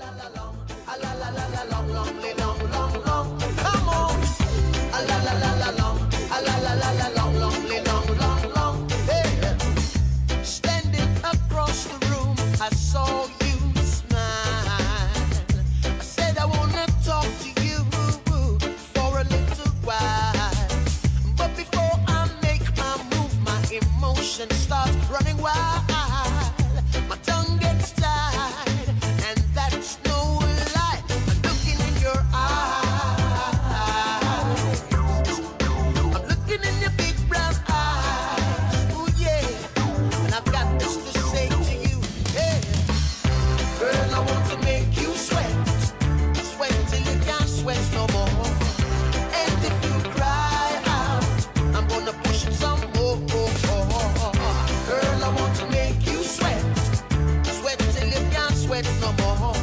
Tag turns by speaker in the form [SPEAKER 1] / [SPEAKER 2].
[SPEAKER 1] a la la la la long, long, long, long, long. Come on, a la la la la long, a la la la la long, long, long, long, long. Hey, standing across the room, I saw you smile. I said I wanna talk to you for a little while, but before I make my move, my emotions start running wild. My tongue gets tied, and that's no lie. I'm looking in your eyes. I'm looking in your big brown eyes. Oh yeah, and I've got this to say to you. Yeah, girl, I want to make you sweat, sweat till you can't sweat no more. And if you cry out, I'm gonna push it some more. Girl, I want to make you sweat, sweat till you can't sweat no more.